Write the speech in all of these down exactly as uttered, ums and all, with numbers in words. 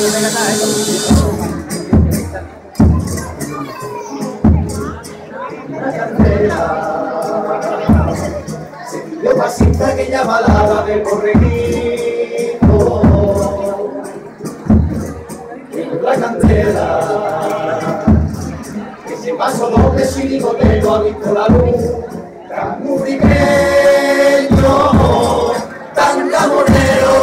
Yo pasita aquella balada del corregito en la cantera, ese paso doble sin ligotero ha visto la luz, tan murriqueño, tan camonero,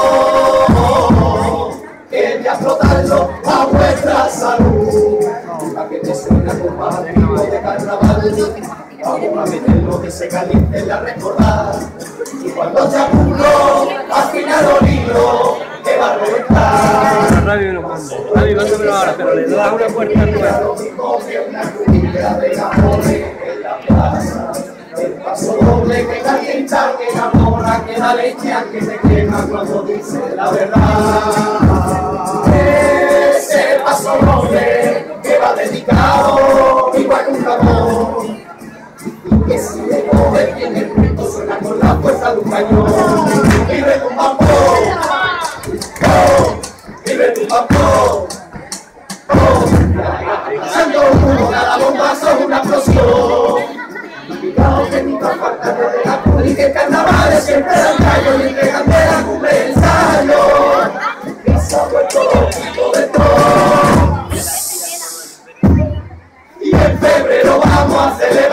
que voy a flotarlo a vuestra salud, para que te suena con más de carnaval. Vamos a meterlo que se caliente en la recordada. Y cuando te apuro, afinar los libros, te va a reventar. La radio nos manda. Radio, mándamelo ahora, pero le das una puerta nueva. Lo mismo que una crujilla de amores en la plaza. El paso doble que calienta, que enamora, que da leche, que te quema cuando dice la verdad. Ese paso doble que va dedicado igual que un jamón. Que si le coge bien el punto suena con la fuerza de un cañón. Vive tu mambo, oh, vive tu mambo, oh. Pasando humo, cada bombazo es una explosión. Cuidado que nunca falta desde la cuna y que el carnaval es siempre el gallo y que candela cumple el ensayo. Que se ha vuelto loquito de todo. Y en febrero vamos a celebrar.